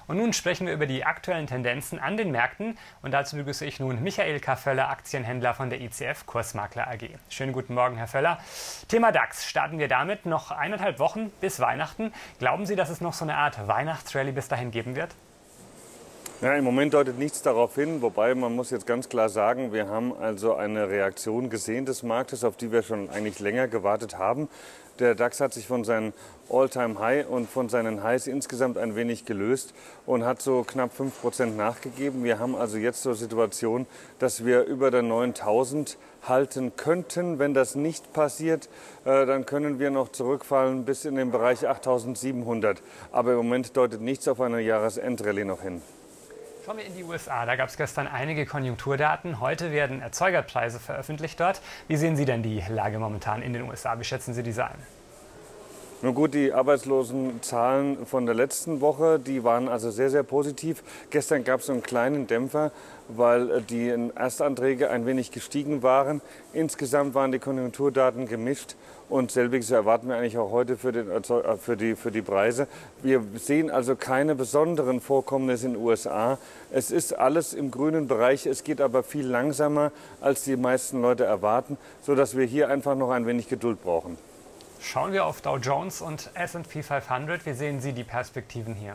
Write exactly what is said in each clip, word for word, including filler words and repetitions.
Und nun sprechen wir über die aktuellen Tendenzen an den Märkten. Und dazu begrüße ich nun Michael K. Völler, Aktienhändler von der I C F Kursmakler A G. Schönen guten Morgen, Herr Völler. Thema DAX. Starten wir damit. Noch eineinhalb Wochen bis Weihnachten. Glauben Sie, dass es noch so eine Art Weihnachtsrallye bis dahin geben wird? Ja, im Moment deutet nichts darauf hin, wobei man muss jetzt ganz klar sagen, wir haben also eine Reaktion gesehen des Marktes, auf die wir schon eigentlich länger gewartet haben. Der DAX hat sich von seinen All-Time-High und von seinen Highs insgesamt ein wenig gelöst und hat so knapp fünf Prozent nachgegeben. Wir haben also jetzt so eine Situation, dass wir über der neuntausend halten könnten. Wenn das nicht passiert, äh, dann können wir noch zurückfallen bis in den Bereich achttausendsiebenhundert. Aber im Moment deutet nichts auf eine Jahresendrallye noch hin. Schauen wir in die U S A. Da gab es gestern einige Konjunkturdaten. Heute werden Erzeugerpreise veröffentlicht dort. Wie sehen Sie denn die Lage momentan in den U S A? Wie schätzen Sie diese ein? Nun gut, die Arbeitslosenzahlen von der letzten Woche, die waren also sehr, sehr positiv. Gestern gab es so einen kleinen Dämpfer, weil die Erstanträge ein wenig gestiegen waren. Insgesamt waren die Konjunkturdaten gemischt und selbiges erwarten wir eigentlich auch heute für, den, für, die, für die Preise. Wir sehen also keine besonderen Vorkommnisse in den U S A. Es ist alles im grünen Bereich, es geht aber viel langsamer, als die meisten Leute erwarten, sodass wir hier einfach noch ein wenig Geduld brauchen. Schauen wir auf Dow Jones und S und P fünfhundert. Wie sehen Sie die Perspektiven hier?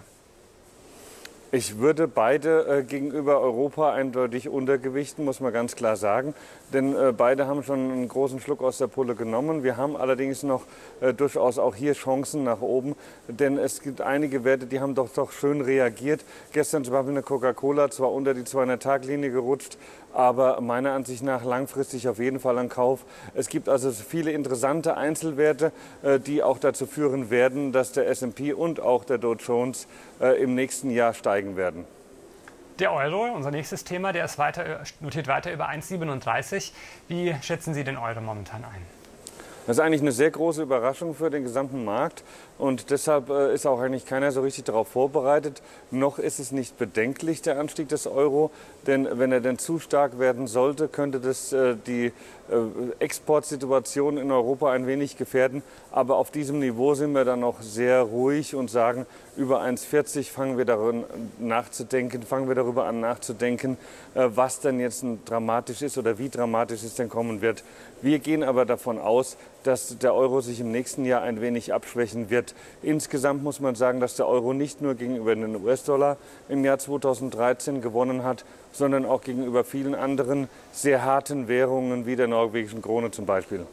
Ich würde beide äh, gegenüber Europa eindeutig untergewichten, muss man ganz klar sagen. Denn äh, beide haben schon einen großen Schluck aus der Pulle genommen. Wir haben allerdings noch äh, durchaus auch hier Chancen nach oben. Denn es gibt einige Werte, die haben doch, doch schön reagiert. Gestern zum Beispiel eine Coca-Cola, zwar unter die zweihundert-Tag-Linie gerutscht, aber meiner Ansicht nach langfristig auf jeden Fall ein Kauf. Es gibt also viele interessante Einzelwerte, äh, die auch dazu führen werden, dass der S und P und auch der Dow Jones äh, im nächsten Jahr steigen werden. Der Euro, unser nächstes Thema, der ist weiter, notiert weiter über eins Komma siebenunddreißig. Wie schätzen Sie den Euro momentan ein? Das ist eigentlich eine sehr große Überraschung für den gesamten Markt und deshalb äh, ist auch eigentlich keiner so richtig darauf vorbereitet. Noch ist es nicht bedenklich, der Anstieg des Euro, denn wenn er denn zu stark werden sollte, könnte das äh, die äh, Exportsituation in Europa ein wenig gefährden. Aber auf diesem Niveau sind wir dann noch sehr ruhig und sagen, über eins Komma vierzig fangen wir daran nachzudenken, fangen wir darüber an nachzudenken, äh, was denn jetzt dramatisch ist oder wie dramatisch es denn kommen wird. Wir gehen aber davon aus, dass der Euro sich im nächsten Jahr ein wenig abschwächen wird. Insgesamt muss man sagen, dass der Euro nicht nur gegenüber den U S-Dollar im Jahr zweitausenddreizehn gewonnen hat, sondern auch gegenüber vielen anderen sehr harten Währungen wie der norwegischen Krone zum Beispiel.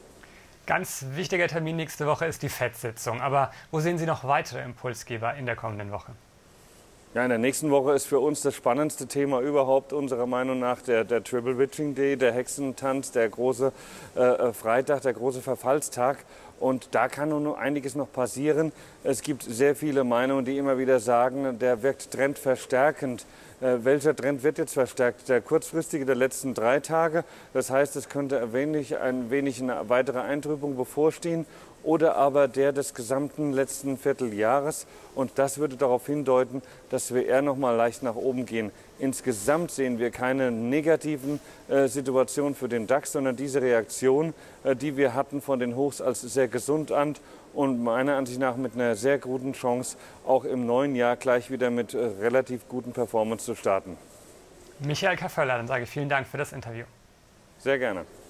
Ganz wichtiger Termin nächste Woche ist die F E D-Sitzung. Aber wo sehen Sie noch weitere Impulsgeber in der kommenden Woche? Ja, in der nächsten Woche ist für uns das spannendste Thema überhaupt unserer Meinung nach der, der Triple Witching Day, der Hexentanz, der große äh, Freitag, der große Verfallstag. Und da kann nun einiges noch passieren. Es gibt sehr viele Meinungen, die immer wieder sagen, der wirkt trendverstärkend. Äh, welcher Trend wird jetzt verstärkt? Der kurzfristige der letzten drei Tage. Das heißt, es könnte ein wenig, ein wenig eine weitere Eintrübung bevorstehen. Oder aber der des gesamten letzten Vierteljahres. Und das würde darauf hindeuten, dass wir eher noch mal leicht nach oben gehen. Insgesamt sehen wir keine negativen äh, Situationen für den DAX, sondern diese Reaktion, äh, die wir hatten von den Hochs, als sehr gesund an und meiner Ansicht nach mit einer sehr guten Chance, auch im neuen Jahr gleich wieder mit äh, relativ guten Performance zu starten. Michael K. Völler, dann sage ich vielen Dank für das Interview. Sehr gerne.